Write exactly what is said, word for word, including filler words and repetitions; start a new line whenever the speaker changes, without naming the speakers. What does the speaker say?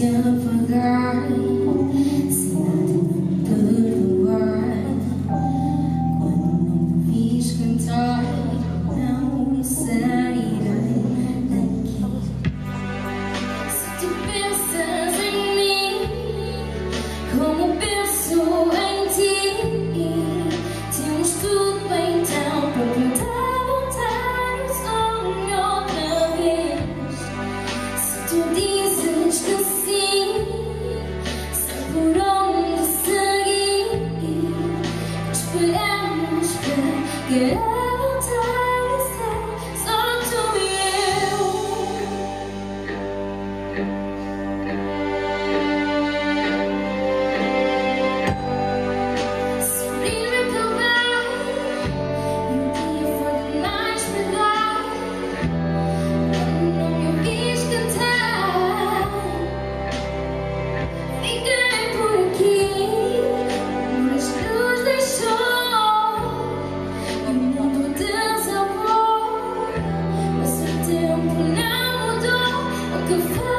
apagar, sem nada perdoar. Quando não me vis cantar, não sairei daqui. Se tu pensas em mim como penso em ti, temos tudo então para tentar voltar o sonho outra vez. Se tu dizes que sim, sei por onde seguir. Esperamos para querer voltar a ser só tu e que